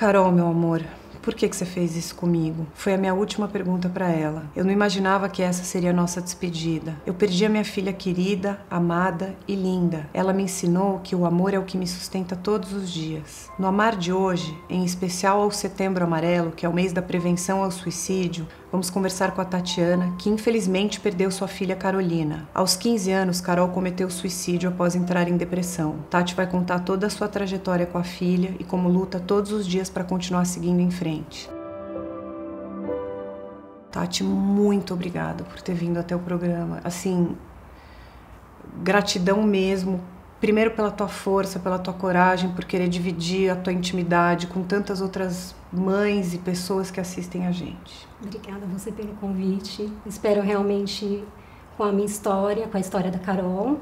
Carol, meu amor, por que você fez isso comigo? Foi a minha última pergunta para ela. Eu não imaginava que essa seria a nossa despedida. Eu perdi a minha filha querida, amada e linda. Ela me ensinou que o amor é o que me sustenta todos os dias. No Amar de hoje, em especial ao Setembro Amarelo, que é o mês da prevenção ao suicídio, vamos conversar com a Tatiana, que infelizmente perdeu sua filha Carolina. Aos 15 anos, Carol cometeu suicídio após entrar em depressão. Tati vai contar toda a sua trajetória com a filha e como luta todos os dias para continuar seguindo em frente. Tati, muito obrigada por ter vindo até o programa. Assim, gratidão mesmo. Primeiro pela tua força, pela tua coragem, por querer dividir a tua intimidade com tantas outras mães e pessoas que assistem a gente. Obrigada a você pelo convite. Espero realmente, com a minha história, com a história da Carol,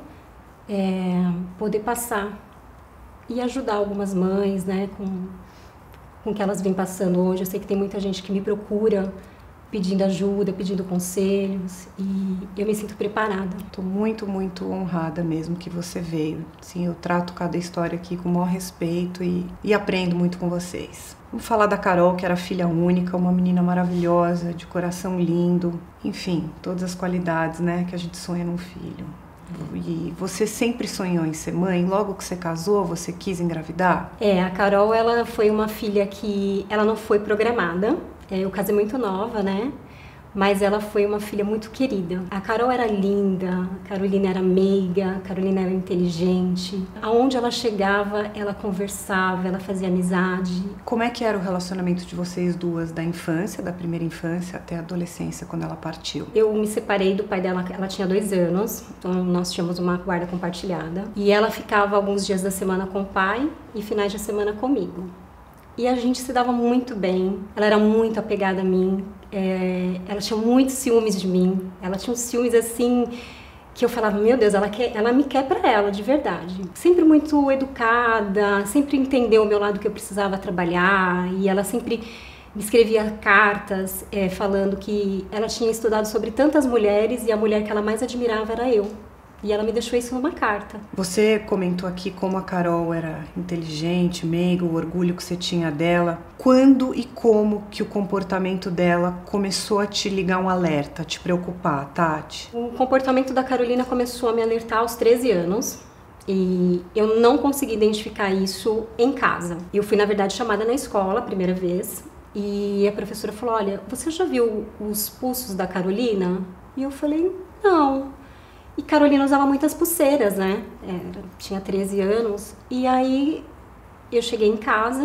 poder passar e ajudar algumas mães, né, com o que elas vêm passando hoje. Eu sei que tem muita gente que me procura pedindo ajuda, pedindo conselhos, e eu me sinto preparada. Estou muito, muito honrada mesmo que você veio. Sim, eu trato cada história aqui com o maior respeito e aprendo muito com vocês. Vamos falar da Carol, que era filha única, uma menina maravilhosa, de coração lindo, enfim, todas as qualidades, né, que a gente sonha num filho. E você sempre sonhou em ser mãe? Logo que você casou, você quis engravidar? A Carol, ela foi uma filha que ela não foi programada. Eu casei muito nova, né? Mas ela foi uma filha muito querida. A Carol era linda, a Carolina era meiga, a Carolina era inteligente. Aonde ela chegava, ela conversava, ela fazia amizade. Como é que era o relacionamento de vocês duas, da infância, da primeira infância até a adolescência, quando ela partiu? Eu me separei do pai dela, ela tinha 2 anos, então nós tínhamos uma guarda compartilhada. E ela ficava alguns dias da semana com o pai e finais de semana comigo. E a gente se dava muito bem, ela era muito apegada a mim, ela tinha muitos ciúmes de mim, ela tinha uns ciúmes assim que eu falava, meu Deus, ela me quer pra ela, de verdade. Sempre muito educada, sempre entendeu o meu lado que eu precisava trabalhar, e ela sempre me escrevia cartas falando que ela tinha estudado sobre tantas mulheres e a mulher que ela mais admirava era eu. E ela me deixou isso numa carta. Você comentou aqui como a Carol era inteligente, meiga, o orgulho que você tinha dela. Quando e como que o comportamento dela começou a te ligar um alerta, a te preocupar, Tati? O comportamento da Carolina começou a me alertar aos 13 anos. E eu não consegui identificar isso em casa. Eu fui, na verdade, chamada na escola a primeira vez. E a professora falou, olha, você já viu os pulsos da Carolina? E eu falei, não. E Carolina usava muitas pulseiras, né? Tinha 13 anos. E aí eu cheguei em casa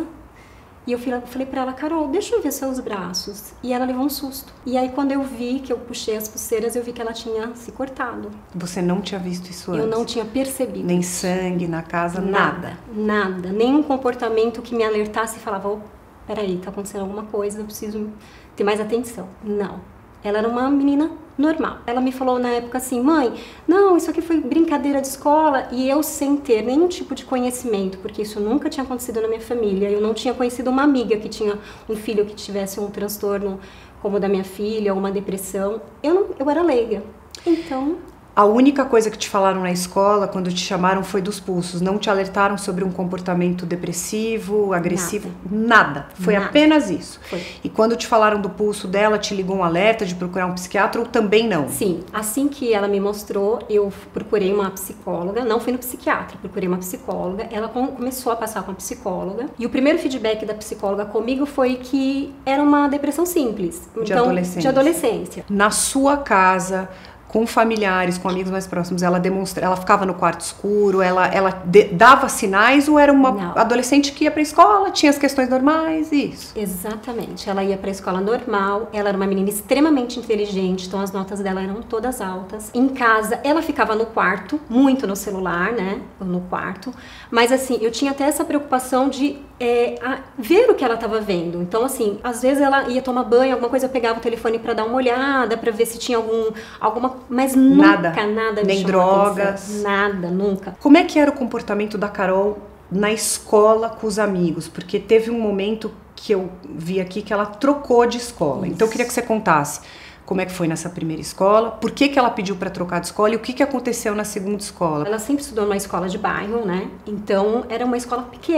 e eu falei pra ela, Carol, deixa eu ver seus braços. E ela levou um susto. E aí quando eu vi que eu puxei as pulseiras, eu vi que ela tinha se cortado. Você não tinha visto isso antes? Eu não tinha percebido. Nem sangue na casa, nada? Nada. Nenhum comportamento que me alertasse e falava, oh, peraí, tá acontecendo alguma coisa, eu preciso ter mais atenção. Não. Ela era uma menina normal. Ela me falou na época assim, mãe, não, isso aqui foi brincadeira de escola, e eu sem ter nenhum tipo de conhecimento, porque isso nunca tinha acontecido na minha família. Eu não tinha conhecido uma amiga que tinha um filho que tivesse um transtorno como o da minha filha, ou uma depressão. Eu era leiga. Então... A única coisa que te falaram na escola, quando te chamaram, foi dos pulsos. Não te alertaram sobre um comportamento depressivo, agressivo? Nada. Foi apenas isso. Foi. E quando te falaram do pulso dela, te ligou um alerta de procurar um psiquiatra ou também não? Sim. Assim que ela me mostrou, eu procurei uma psicóloga. Não fui no psiquiatra, procurei uma psicóloga. Ela começou a passar com a psicóloga. E o primeiro feedback da psicóloga comigo foi que era uma depressão simples. De adolescência. De adolescência. Na sua casa, com familiares, com amigos mais próximos, ela ficava no quarto escuro, ela dava sinais, ou era uma adolescente que ia pra escola, tinha as questões normais, isso? Exatamente, ela ia pra escola normal, ela era uma menina extremamente inteligente, então as notas dela eram todas altas. Em casa, ela ficava no quarto, muito no celular, né, no quarto, mas assim, eu tinha até essa preocupação de ver o que ela estava vendo. Então, assim, às vezes ela ia tomar banho, alguma coisa, eu pegava o telefone para dar uma olhada, para ver se tinha alguma... Mas nunca, nada me nem drogas. Atenção. Nada, nunca. Como é que era o comportamento da Carol na escola com os amigos? Porque teve um momento que eu vi aqui que ela trocou de escola. Isso. Então, eu queria que você contasse como é que foi nessa primeira escola, por que ela pediu para trocar de escola e o que aconteceu na segunda escola. Ela sempre estudou numa escola de bairro, né? Então, era uma escola pequena.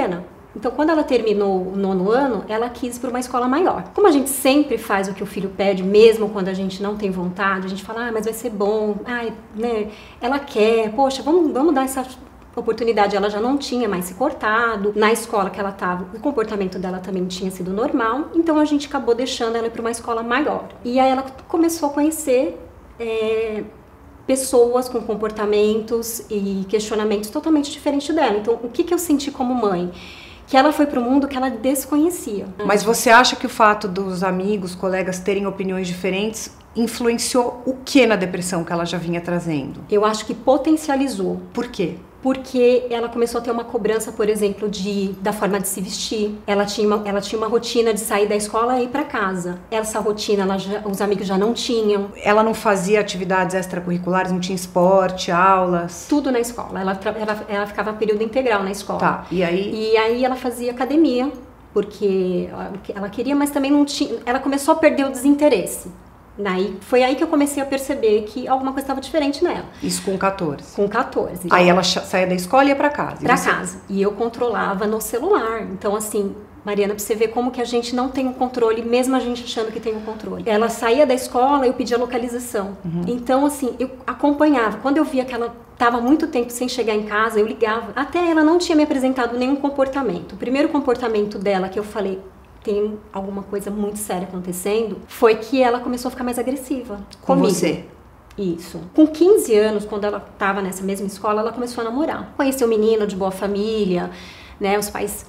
Então, quando ela terminou o 9º ano, ela quis ir para uma escola maior. Como a gente sempre faz o que o filho pede, mesmo quando a gente não tem vontade, a gente fala, mas vai ser bom, né? Ela quer, poxa, vamos dar essa oportunidade. Ela já não tinha mais se cortado, na escola que ela estava, o comportamento dela também tinha sido normal, então a gente acabou deixando ela ir para uma escola maior. E aí ela começou a conhecer pessoas com comportamentos e questionamentos totalmente diferentes dela. Então, o que eu senti como mãe? Que ela foi para um mundo que ela desconhecia. Mas você acha que o fato dos amigos, colegas terem opiniões diferentes influenciou o que na depressão que ela já vinha trazendo? Eu acho que potencializou. Por quê? Porque ela começou a ter uma cobrança, por exemplo, da forma de se vestir. Ela tinha uma rotina de sair da escola e ir para casa. Essa rotina, os amigos já não tinham. Ela não fazia atividades extracurriculares, não tinha esporte, aulas? Tudo na escola. Ela ficava período integral na escola. Tá, e aí? E aí ela fazia academia, porque ela queria, mas também não tinha. Ela começou a perder o desinteresse. Foi aí que eu comecei a perceber que alguma coisa estava diferente nela. Isso com 14? Com 14. Aí ela saía da escola e ia pra casa? Casa. E eu controlava no celular. Então, assim, Mariana, pra você ver como que a gente não tem o controle, mesmo a gente achando que tem o controle. Ela saía da escola, eu pedia localização. Então, assim, eu acompanhava. Quando eu via que ela estava muito tempo sem chegar em casa, eu ligava. Até ela não tinha me apresentado nenhum comportamento. O primeiro comportamento dela que eu falei, tem alguma coisa muito séria acontecendo, foi que ela começou a ficar mais agressiva comigo. Com você? Isso. Com 15 anos, quando ela estava nessa mesma escola, ela começou a namorar. Conheceu um menino de boa família, né? Os pais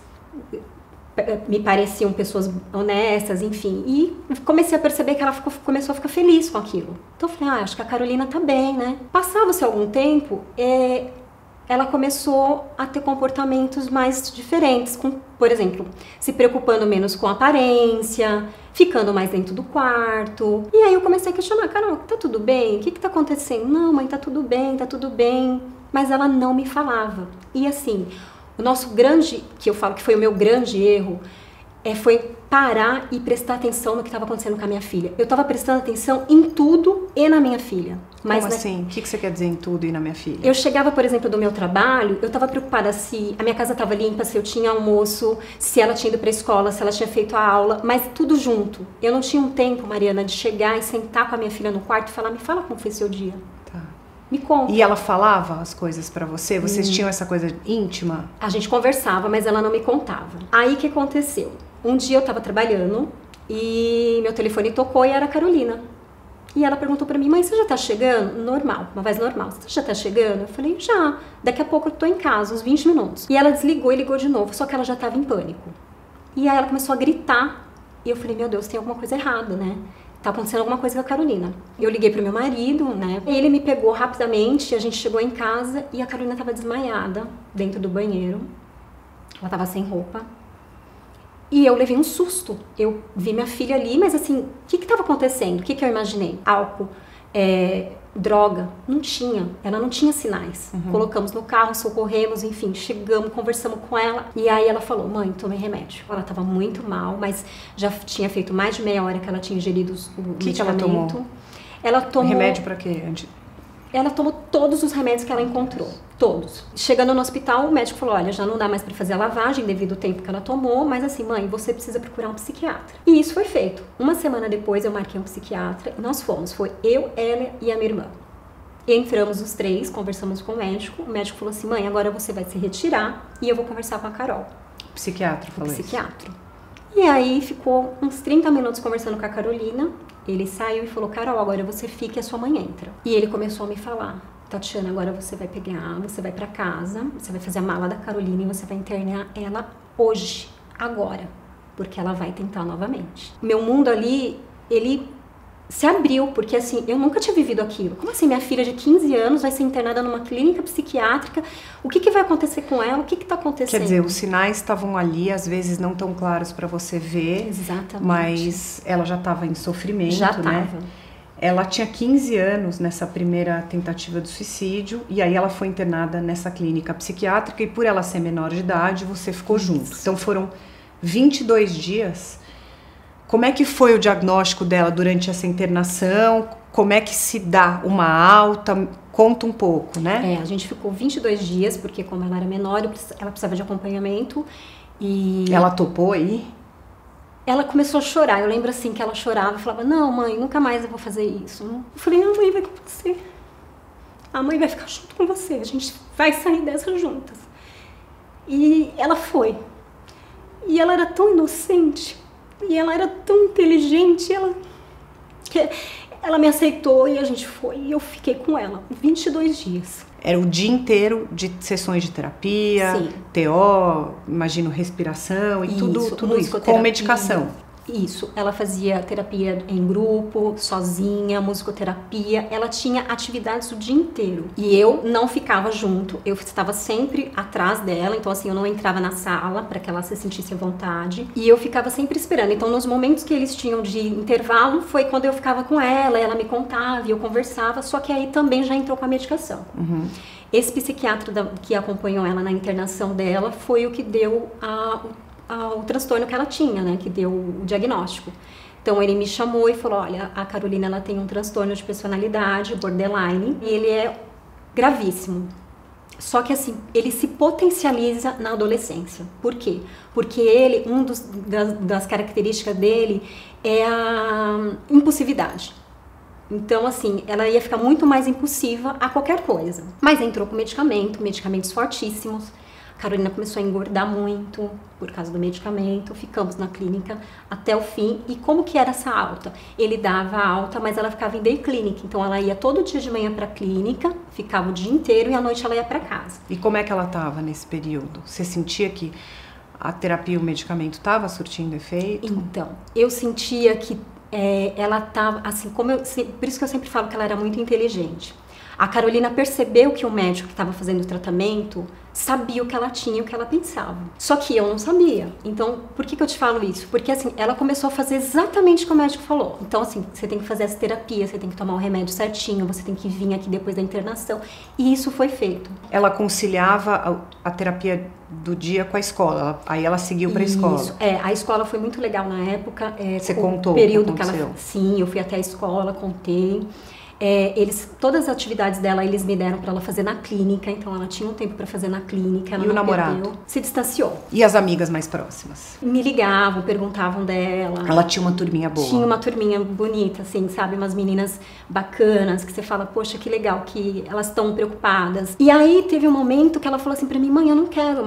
me pareciam pessoas honestas, enfim. E comecei a perceber que ela começou a ficar feliz com aquilo. Então eu falei, acho que a Carolina tá bem, né? Passava-se algum tempo, ela começou a ter comportamentos mais diferentes, por exemplo, se preocupando menos com a aparência, ficando mais dentro do quarto. E aí eu comecei a questionar, Carol, tá tudo bem? O que tá acontecendo? Não, mãe, tá tudo bem, tá tudo bem. Mas ela não me falava. E assim, o nosso grande, que eu falo que foi o meu grande erro, foi parar e prestar atenção no que estava acontecendo com a minha filha. Eu estava prestando atenção em tudo e na minha filha. Mas como assim? O que você quer dizer em tudo e na minha filha? Eu chegava, por exemplo, do meu trabalho, eu estava preocupada se a minha casa estava limpa, se eu tinha almoço, se ela tinha ido para a escola, se ela tinha feito a aula, mas tudo junto. Eu não tinha um tempo, Mariana, de chegar e sentar com a minha filha no quarto e falar, me fala como foi seu dia. Tá. Me conta. E ela falava as coisas pra você? Vocês tinham essa coisa íntima? A gente conversava, mas ela não me contava. Aí o que aconteceu? Um dia eu tava trabalhando e meu telefone tocou e era a Carolina. E ela perguntou pra mim, mãe, você já tá chegando? Normal, uma voz normal. Você já tá chegando? Eu falei, já. Daqui a pouco eu tô em casa, uns 20 minutos. E ela desligou e ligou de novo, só que ela já tava em pânico. E aí ela começou a gritar. E eu falei, meu Deus, tem alguma coisa errada, né? Tá acontecendo alguma coisa com a Carolina. Eu liguei pro meu marido, né? Ele me pegou rapidamente, a gente chegou em casa e a Carolina tava desmaiada dentro do banheiro. Ela tava sem roupa. E eu levei um susto. Eu vi minha filha ali, mas assim, o que estava acontecendo? O que eu imaginei? Álcool, droga. Não tinha. Ela não tinha sinais. Colocamos no carro, socorremos, enfim, chegamos, conversamos com ela. E aí ela falou, mãe, tomei remédio. Ela estava muito mal, mas já tinha feito mais de meia hora que ela tinha ingerido o medicamento. Que ela tomou? Ela tomou... Remédio pra quê? Ela tomou todos os remédios que ela encontrou, todos. Chegando no hospital, o médico falou, olha, já não dá mais para fazer a lavagem devido ao tempo que ela tomou, mas assim, mãe, você precisa procurar um psiquiatra. E isso foi feito. Uma semana depois eu marquei um psiquiatra e nós fomos, foi eu, ela e a minha irmã. E entramos os três, conversamos com o médico falou assim, mãe, agora você vai se retirar e eu vou conversar com a Carol. O psiquiatra falou isso? Psiquiatra. E aí ficou uns 30 minutos conversando com a Carolina. Ele saiu e falou, Carol, agora você fica e a sua mãe entra. E ele começou a me falar, Tatiana, agora você vai pegar, você vai pra casa, você vai fazer a mala da Carolina e você vai internar ela hoje, agora, porque ela vai tentar novamente. Meu mundo ali, ele se abriu, porque assim, eu nunca tinha vivido aquilo. Como assim, minha filha de 15 anos vai ser internada numa clínica psiquiátrica? O que vai acontecer com ela? O que tá acontecendo? Quer dizer, os sinais estavam ali, às vezes não tão claros para você ver. Exatamente. Mas ela já estava em sofrimento, já né? Tava. Ela tinha 15 anos nessa primeira tentativa de suicídio e aí ela foi internada nessa clínica psiquiátrica e por ela ser menor de idade, você ficou junto. Então foram 22 dias. Como é que foi o diagnóstico dela durante essa internação? Como é que se dá uma alta? Conta um pouco, né? A gente ficou 22 dias, porque como ela era menor, ela precisava de acompanhamento. E ela topou aí? Ela começou a chorar. Eu lembro assim que ela chorava, falava: não, mãe, nunca mais eu vou fazer isso. Eu falei: a mãe vai com você. A mãe vai ficar junto com você. A gente vai sair dessa juntas. E ela foi. E ela era tão inocente. E ela era tão inteligente. Ela me aceitou e a gente foi. E eu fiquei com ela 22 dias. Era o dia inteiro de sessões de terapia, Sim. TO, imagino respiração e tudo isso, com medicação. Isso, ela fazia terapia em grupo, sozinha, musicoterapia, ela tinha atividades o dia inteiro. E eu não ficava junto, eu estava sempre atrás dela, então assim, eu não entrava na sala para que ela se sentisse à vontade. E eu ficava sempre esperando, então nos momentos que eles tinham de intervalo, foi quando eu ficava com ela me contava e eu conversava, só que aí também já entrou com a medicação. Uhum. Esse psiquiatra que acompanhou ela na internação dela foi o que deu o transtorno que ela tinha, né, que deu o diagnóstico. Então ele me chamou e falou: olha, a Carolina ela tem um transtorno de personalidade, borderline, e ele é gravíssimo. Só que assim, ele se potencializa na adolescência. Por quê? Porque ele, das características dele é a impulsividade. Então, assim, ela ia ficar muito mais impulsiva a qualquer coisa. Mas entrou com medicamentos fortíssimos. A Carolina começou a engordar muito por causa do medicamento. Ficamos na clínica até o fim. E como que era essa alta? Ele dava alta, mas ela ficava em day clinic. Então, ela ia todo dia de manhã para a clínica, ficava o dia inteiro e à noite ela ia para casa. E como é que ela estava nesse período? Você sentia que a terapia e o medicamento estava surtindo efeito? Então, eu sentia que ela estava, assim, por isso que eu sempre falo que ela era muito inteligente. A Carolina percebeu que o médico que estava fazendo o tratamento sabia o que ela tinha e o que ela pensava. Só que eu não sabia. Então, por que eu te falo isso? Porque, assim, ela começou a fazer exatamente o que o médico falou. Então, assim, você tem que fazer essa terapia, você tem que tomar o remédio certinho, você tem que vir aqui depois da internação. E isso foi feito. Ela conciliava a terapia do dia com a escola. Aí ela seguiu para a escola. Isso. A escola foi muito legal na época. Você contou o período o que aconteceu? Sim, eu fui até a escola, contei. Todas as atividades dela eles me deram para ela fazer na clínica, então ela tinha um tempo para fazer na clínica. Ela e o namorado? Perdeu, se distanciou. E as amigas mais próximas? Me ligavam, perguntavam dela. Ela tinha uma turminha boa? Tinha uma turminha bonita, assim, sabe? Umas meninas bacanas, que você fala, poxa, que legal que elas estão preocupadas. E aí teve um momento que ela falou assim pra mim: mãe, eu não quero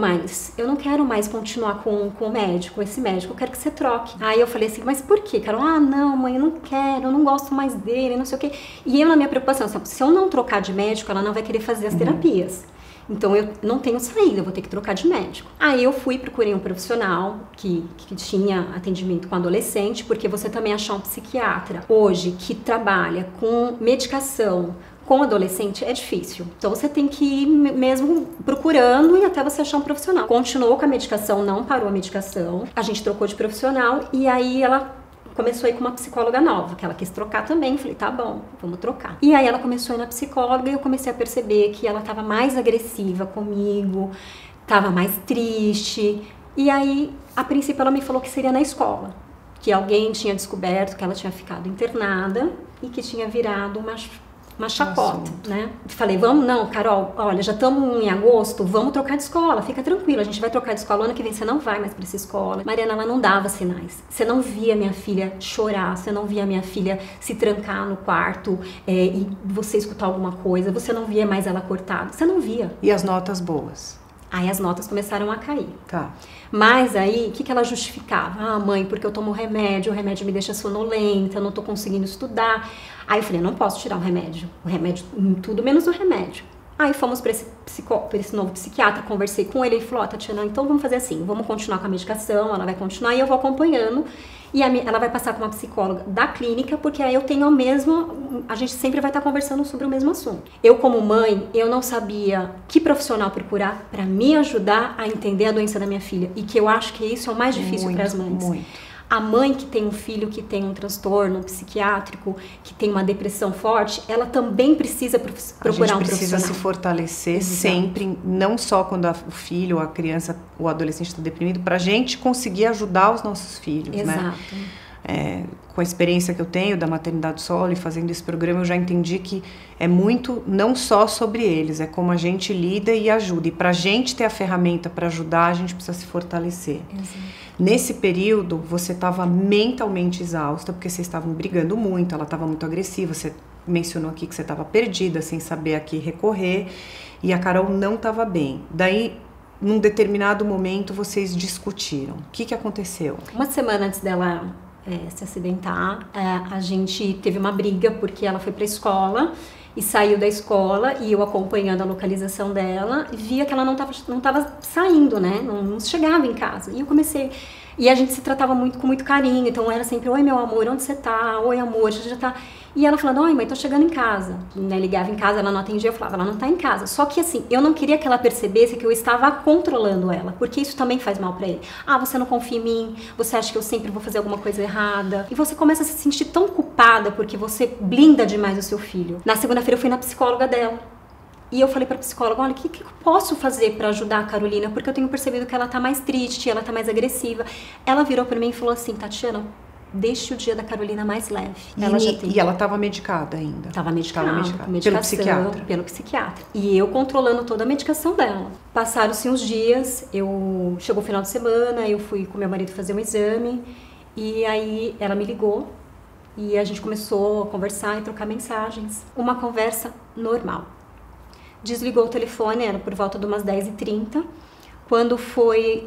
mais continuar com o médico, esse médico, eu quero que você troque. Aí eu falei assim: mas por quê, Carol? Ah, não, mãe, eu não quero, eu não gosto mais dele, não sei o quê. E eu, na minha preocupação, se eu não trocar de médico, ela não vai querer fazer as terapias. Então, eu não tenho saída, eu vou ter que trocar de médico. Aí eu procurei um profissional que tinha atendimento com adolescente, porque você também achar um psiquiatra hoje que trabalha com medicação com adolescente é difícil. Então, você tem que ir mesmo procurando e até você achar um profissional. Continuou com a medicação, não parou a medicação. A gente trocou de profissional e aí ela começou a ir com uma psicóloga nova, que ela quis trocar também. Falei, tá bom, vamos trocar. E aí ela começou a ir na psicóloga e eu comecei a perceber que ela estava mais agressiva comigo, estava mais triste. E aí, a princípio, ela me falou que seria na escola, que alguém tinha descoberto que ela tinha ficado internada e que tinha virado uma chacota, né? Falei, vamos, não, Carol, olha, já estamos em agosto, vamos trocar de escola, fica tranquila, a gente vai trocar de escola, ano que vem você não vai mais para essa escola. Mariana, ela não dava sinais. Você não via minha filha chorar, você não via minha filha se trancar no quarto e você escutar alguma coisa, você não via mais ela cortada, você não via. E as notas boas? Aí as notas começaram a cair. Tá. Mas aí, o que ela justificava? Ah, mãe, porque eu tomo remédio, o remédio me deixa sonolenta, eu não tô conseguindo estudar. Aí eu falei, eu não posso tirar o remédio, tudo menos o remédio. Aí fomos para esse novo psiquiatra, conversei com ele, ele falou, Tatiana, então vamos fazer assim, vamos continuar com a medicação, ela vai continuar e eu vou acompanhando. E ela vai passar com uma psicóloga da clínica, porque aí eu tenho a gente sempre vai estar conversando sobre o mesmo assunto. Eu, como mãe, eu não sabia que profissional procurar para me ajudar a entender a doença da minha filha. E que eu acho que isso é o mais difícil para as mães. Muito. A mãe que tem um filho que tem um transtorno psiquiátrico, que tem uma depressão forte, ela também precisa procurar um profissional. A gente precisa se fortalecer sempre, não só quando o filho, a criança, o adolescente está deprimido, para a gente conseguir ajudar os nossos filhos, né? Exato. com a experiência que eu tenho da maternidade solo e fazendo esse programa, eu já entendi que é muito não só sobre eles, é como a gente lida e ajuda. E para a gente ter a ferramenta para ajudar, a gente precisa se fortalecer. Exato. Nesse período, você estava mentalmente exausta, porque vocês estavam brigando muito, ela estava muito agressiva, você mencionou aqui que você estava perdida, sem saber a que recorrer, e a Carol não estava bem. Daí, num determinado momento, vocês discutiram. O que aconteceu? Uma semana antes dela se acidentar, a gente teve uma briga, porque ela foi para a escola e saiu da escola, e eu acompanhando a localização dela, via que ela não tava saindo, né? Não chegava em casa. E eu comecei... E a gente se tratava com muito carinho, então era sempre: oi, meu amor, onde você tá? Oi, amor, você já tá... E ela falando: oi, mãe, tô chegando em casa. Né, ligava em casa, ela não atendia, eu falava: ela não tá em casa. Só que assim, eu não queria que ela percebesse que eu estava controlando ela, porque isso também faz mal pra ele. Ah, você não confia em mim, você acha que eu sempre vou fazer alguma coisa errada. E você começa a se sentir tão culpada porque você blinda demais o seu filho. Na segunda-feira eu fui na psicóloga dela. E eu falei pra psicóloga: olha, o que eu posso fazer pra ajudar a Carolina? Porque eu tenho percebido que ela tá mais triste, ela tá mais agressiva. Ela virou pra mim e falou assim: Tatiana, deixe o dia da Carolina mais leve. E ela estava medicada ainda? Estava medicada. Pelo psiquiatra? Pelo psiquiatra. E eu controlando toda a medicação dela. Passaram-se uns dias, chegou o final de semana, eu fui com meu marido fazer um exame, e aí ela me ligou, e a gente começou a conversar e trocar mensagens. Uma conversa normal. Desligou o telefone, era por volta de umas 10h30, quando foi...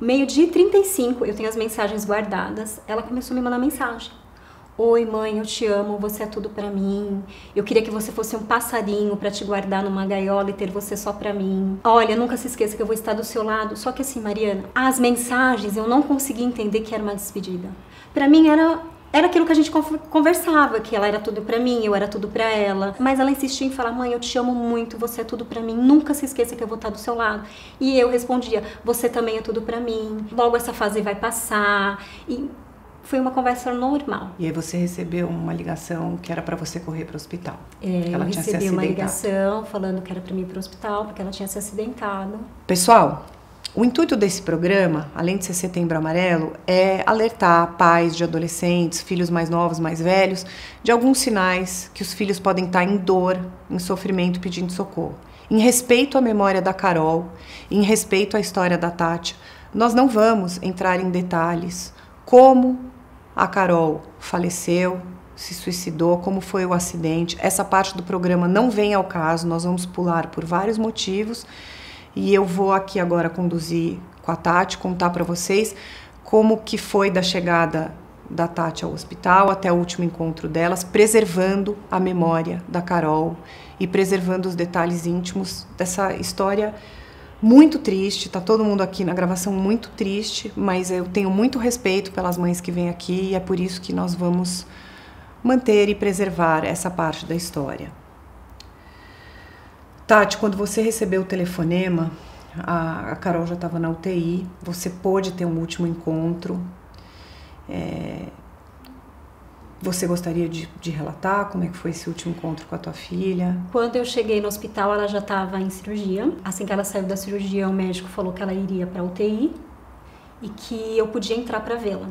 12h35, eu tenho as mensagens guardadas, ela começou a me mandar mensagem. Oi, mãe, eu te amo, você é tudo pra mim. Eu queria que você fosse um passarinho pra te guardar numa gaiola e ter você só pra mim. Olha, nunca se esqueça que eu vou estar do seu lado. Só que assim, Mariana, as mensagens eu não consegui entender que era uma despedida. Pra mim era aquilo que a gente conversava, que ela era tudo pra mim, eu era tudo pra ela. Mas ela insistia em falar: mãe, eu te amo muito, você é tudo pra mim, nunca se esqueça que eu vou estar do seu lado. E eu respondia: você também é tudo pra mim, logo essa fase vai passar. E foi uma conversa normal. E aí você recebeu uma ligação que era pra você correr pro hospital. Eu recebi uma ligação falando que era pra mim ir pro hospital, porque ela tinha se acidentado. Pessoal, o intuito desse programa, além de ser Setembro Amarelo, é alertar pais de adolescentes, filhos mais novos, mais velhos, de alguns sinais que os filhos podem estar em dor, em sofrimento, pedindo socorro. Em respeito à memória da Carol, em respeito à história da Tati, nós não vamos entrar em detalhes como a Carol faleceu, se suicidou, como foi o acidente. Essa parte do programa não vem ao caso, nós vamos pular por vários motivos. E eu vou aqui agora conduzir com a Tati, contar para vocês como que foi da chegada da Tati ao hospital até o último encontro delas, preservando a memória da Carol e preservando os detalhes íntimos dessa história muito triste. Tá todo mundo aqui na gravação muito triste, mas eu tenho muito respeito pelas mães que vêm aqui e é por isso que nós vamos manter e preservar essa parte da história. Tati, quando você recebeu o telefonema, a Carol já estava na UTI, você pôde ter um último encontro. Você gostaria de relatar como é que foi esse último encontro com a tua filha? Quando eu cheguei no hospital, ela já estava em cirurgia. Assim que ela saiu da cirurgia, o médico falou que ela iria para a UTI e que eu podia entrar para vê-la.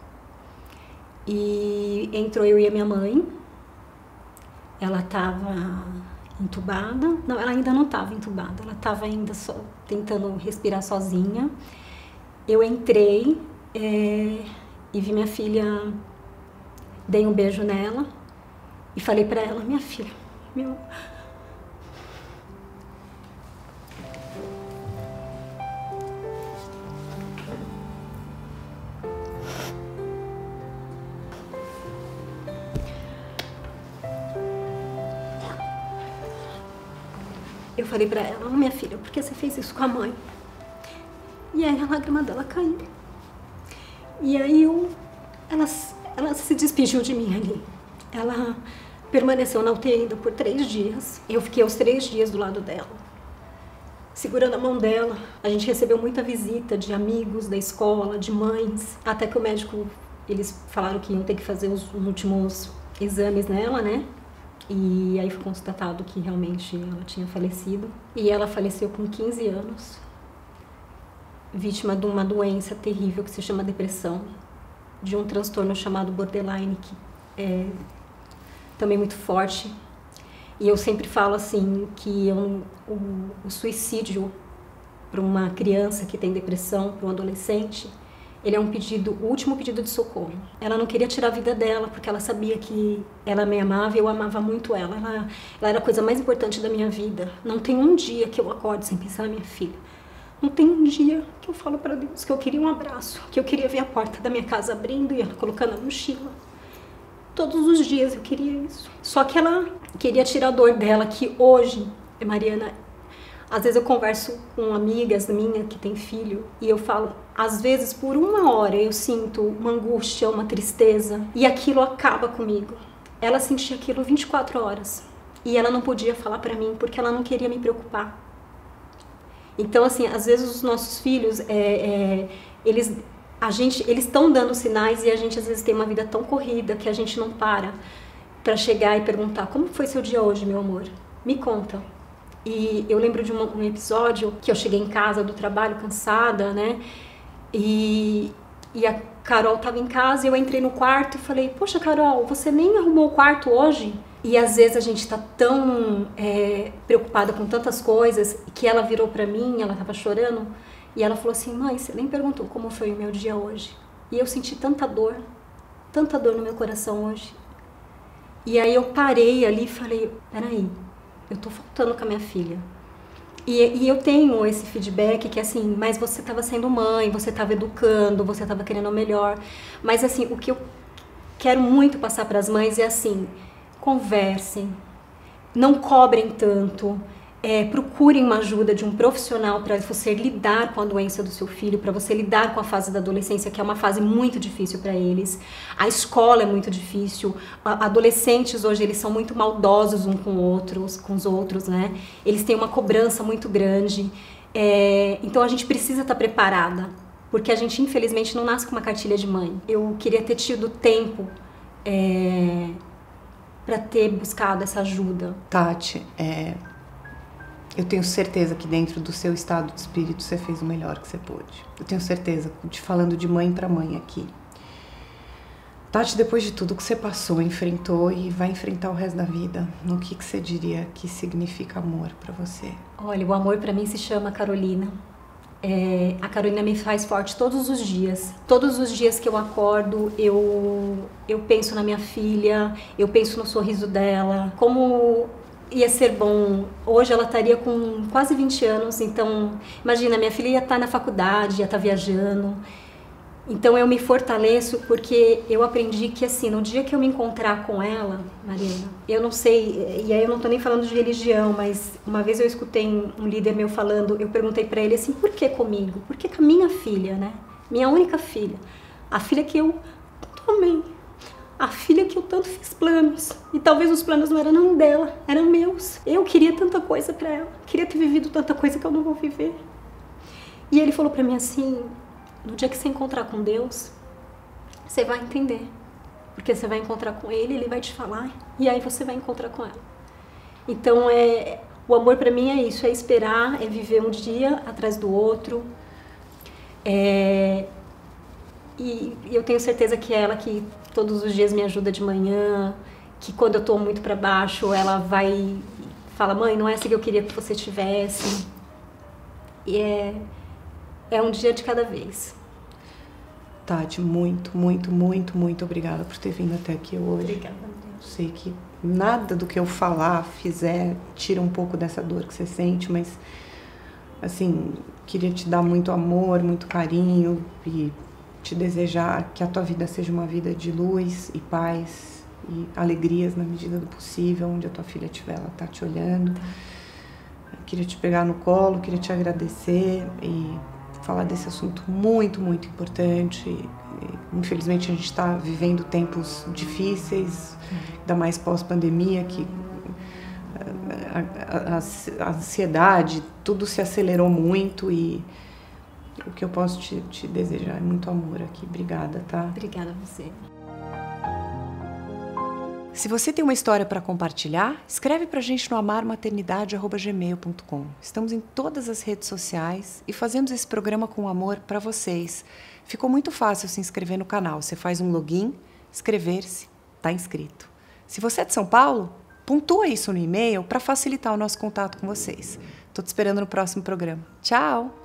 E entrou eu e a minha mãe. Ela estava entubada. Não, ela ainda não estava entubada. Ela estava ainda só tentando respirar sozinha. Eu entrei e vi minha filha, dei um beijo nela e falei para ela: minha filha, eu falei pra ela: minha filha, por que você fez isso com a mãe? E aí a lágrima dela caiu. E aí ela se despediu de mim ali. Ela permaneceu na UTI ainda por 3 dias. Eu fiquei os 3 dias do lado dela, segurando a mão dela. A gente recebeu muita visita de amigos da escola, de mães. Até que o médico, eles falaram que iam ter que fazer os últimos exames nela, né? E aí foi constatado que realmente ela tinha falecido. E ela faleceu com 15 anos, vítima de uma doença terrível que se chama depressão. de um transtorno chamado borderline, que é também muito forte. E eu sempre falo assim, que o suicídio para uma criança que tem depressão, para um adolescente, ele é um pedido, o último pedido de socorro. Ela não queria tirar a vida dela, porque ela sabia que ela me amava e eu amava muito ela. Ela era a coisa mais importante da minha vida. Não tem um dia que eu acorde sem pensar na minha filha. Não tem um dia que eu falo para Deus que eu queria um abraço, que eu queria ver a porta da minha casa abrindo e ela colocando a mochila. Todos os dias eu queria isso. Só que ela queria tirar a dor dela, que hoje, Mariana, às vezes eu converso com amigas minhas que têm filho e eu falo, às vezes por uma hora eu sinto uma angústia, uma tristeza e aquilo acaba comigo. Ela sentia aquilo 24 horas e ela não podia falar para mim porque ela não queria me Então, assim, às vezes os nossos filhos, eles estão dando sinais e a gente às vezes tem uma vida tão corrida que a gente não para chegar e perguntar, como foi seu dia hoje, meu amor? Me conta. E eu lembro de um episódio que eu cheguei em casa do trabalho cansada, né? E a Carol estava em casa e eu entrei no quarto e falei, poxa, Carol, você nem arrumou o quarto hoje? E às vezes a gente está tão preocupada com tantas coisas que ela virou para mim, ela estava chorando e ela falou assim, mãe, você nem perguntou como foi o meu dia hoje. E eu senti tanta dor no meu coração hoje. E aí eu parei ali e falei, peraí, eu tô faltando com a minha filha. E eu tenho esse feedback que assim, mas você estava sendo mãe, você estava educando, você estava querendo o melhor. Mas assim, o que eu quero muito passar para as mães é assim, conversem, não cobrem tanto, procurem uma ajuda de um profissional para você lidar com a doença do seu filho, para você lidar com a fase da adolescência, que é uma fase muito difícil para eles. A escola é muito difícil. Adolescentes hoje, eles são muito maldosos uns com os outros, né? Eles têm uma cobrança muito grande. Então a gente precisa estar preparada, porque a gente infelizmente não nasce com uma cartilha de mãe. Eu queria ter tido tempo para ter buscado essa ajuda. Tati, eu tenho certeza que dentro do seu estado de espírito você fez o melhor que você pôde. Eu tenho certeza, falando de mãe para mãe aqui. Tati, depois de tudo que você passou, enfrentou e vai enfrentar o resto da vida, no que você diria que significa amor para você? Olha, o amor para mim se chama Carolina. A Carolina me faz forte todos os dias. Todos os dias que eu acordo, eu penso na minha filha, eu penso no sorriso dela, como ia ser bom. Hoje ela estaria com quase 20 anos, então imagina, minha filha ia estar na faculdade, ia estar viajando. Então eu me fortaleço porque eu aprendi que assim, no dia que eu me encontrar com ela, Mariana, eu não sei, e aí eu não tô nem falando de religião, mas uma vez eu escutei um líder meu falando, eu perguntei pra ele assim, por que comigo? Por que com a minha filha, né? Minha única filha. A filha que eu tanto amei. A filha que eu tanto fiz planos. E talvez os planos não eram dela, eram meus. Eu queria tanta coisa pra ela. Queria ter vivido tanta coisa que eu não vou viver. E ele falou pra mim assim, no dia que você encontrar com Deus, você vai entender. Porque você vai encontrar com Ele, Ele vai te falar, e aí você vai encontrar com ela. Então, o amor pra mim é isso, é esperar, é viver um dia atrás do outro. E eu tenho certeza que é ela que todos os dias me ajuda de manhã, que quando eu tô muito pra baixo, ela vai fala, mãe, não é essa que eu queria que você tivesse. E é um dia de cada vez. Tati, muito, muito, muito, muito obrigada por ter vindo até aqui hoje. Obrigada, Deus. Sei que nada do que eu falar, fizer, tira um pouco dessa dor que você sente, mas, assim, queria te dar muito amor, muito carinho e te desejar que a tua vida seja uma vida de luz e paz e alegrias na medida do possível, onde a tua filha estiver, ela tá te olhando. Queria te pegar no colo, queria te agradecer e falar desse assunto muito, muito importante. Infelizmente a gente está vivendo tempos difíceis, ainda mais pós-pandemia, que a ansiedade, tudo se acelerou muito e o que eu posso te desejar é muito amor aqui. Obrigada, tá? Obrigada a você. Se você tem uma história para compartilhar, escreve para a gente no amarmaternidade@gmail.com. Estamos em todas as redes sociais e fazemos esse programa com amor para vocês. Ficou muito fácil se inscrever no canal. Você faz um login, inscrever-se, está inscrito. Se você é de São Paulo, pontua isso no e-mail para facilitar o nosso contato com vocês. Estou te esperando no próximo programa. Tchau!